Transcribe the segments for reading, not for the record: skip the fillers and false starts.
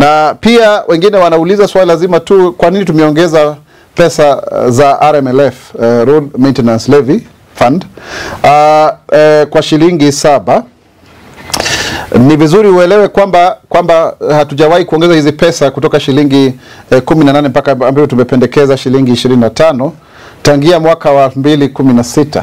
Na pia wengine wanauliza swali lazima tu, kwa nini tumeongeza pesa za RMLF, Road Maintenance Levy Fund, kwa shilingi 7. Ni vizuri uelewe kwamba hatujawahi kuongeza hizi pesa kutoka shilingi 18 mpaka ambayo tumependekeza shilingi 25 tangia mwaka wa 2016.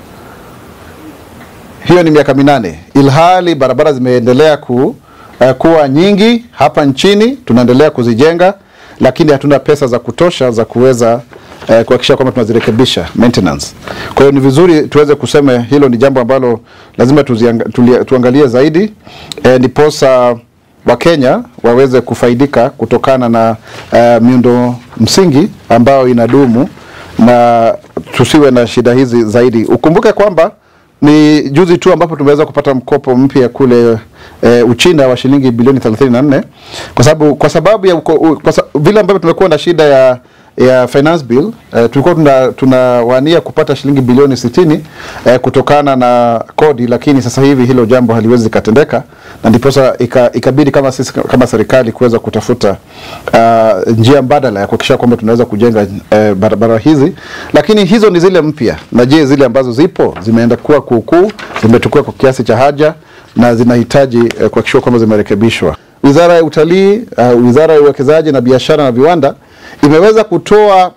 Hiyo ni miaka 8. Ilhali barabara zimeendelea kuwa nyingi hapa nchini, tunaendelea kuzijenga, lakini hatuna pesa za kutosha za kuweza kuhakikisha kwamba tunazirekebisha maintenance. Kwa hiyo ni vizuri tuweze kusema hilo ni jambo ambalo lazima tuangalie zaidi, ndiposa wa Kenya waweze kufaidika kutokana na miundo msingi ambao inadumu na tusiwe na shida hizi zaidi. Ukumbuke kwamba ni juzi tu ambapo tumeweza kupata mkopo mpya kule Uchina wa shilingi bilioni 34, kwa sababu ya vile ambavyo tumekuwa na shida ya finance bill, tulikuwa tunawania kupata shilingi bilioni 60 kutokana na kodi, lakini sasa hivi hilo jambo haliwezi katendeka, na ndipo ikabidi kama sisi kama serikali kuweza kutafuta njia mbadala ya kuhakikisha kwamba tunaweza kujenga barabara hizi. Lakini hizo ni zile mpya, na je, zile ambazo zipo zimeenda kuwa kuukuu, zimetukua kwa kiasi cha haja na zinahitaji kuhakikisha kwamba zimerekebishwa. Wizara ya Utalii, Wizara ya Uwekezaji na Biashara na Viwanda imeweza kutoa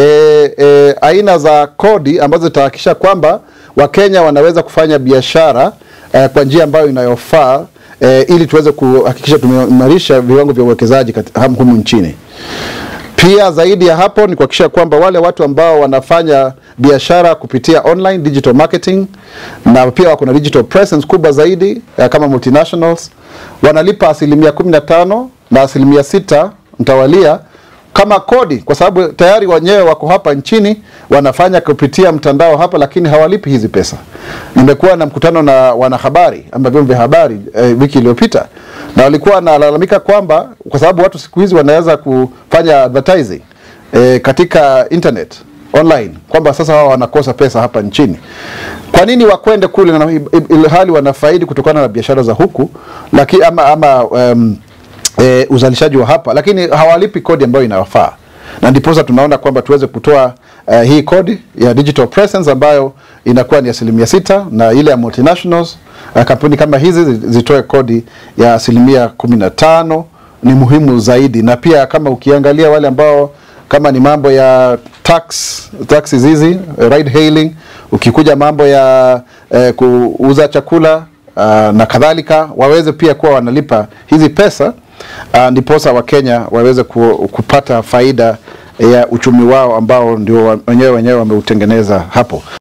aina za kodi ambazo zitahakikisha kwamba Wakenya wanaweza kufanya biashara kwa njia ambayo inayofaa, ili tuweze kuhakikisha tumeimarisha viwango vya uwekezaji humu nchini. Pia zaidi ya hapo ni kuhakikisha kwamba wale watu ambao wanafanya biashara kupitia online digital marketing, na pia wako na digital presence kubwa zaidi kama multinationals, wanalipa 15% na 6% mtawalia kama kodi, kwa sababu tayari wenyewe wako hapa nchini wanafanya kupitia mtandao hapa, lakini hawalipi hizi pesa. Nimekuwa na mkutano na wanahabari ama vyombo vya habari wiki iliyopita, na walikuwa wanalalamika kwamba kwa sababu watu siku hizi wanaweza kufanya advertising katika internet online, kwamba sasa wao wanakosa pesa hapa nchini. Kwa nini wakwende kule na ilhali wanafaidi kutokana na biashara za huku, lakini uzalishaji wa hapa, lakini hawalipi kodi ambayo inawafaa? Na ndiposa tunaona kwamba tuweze kutoa hii kodi ya digital presence ambayo inakuwa ni 6%, na ile ya multinationals, kampuni kama hizi zitoe kodi ya 15%. Ni muhimu zaidi. Na pia kama ukiangalia wale ambao kama ni mambo ya taxes hizi, ride hailing, ukikuja mambo ya kuuza chakula na kadhalika, waweze pia kuwa wanalipa hizi pesa, ndiposa wa Kenya waweze kupata faida ya uchumi wao ambao ndio wenyewe wameutengeneza hapo.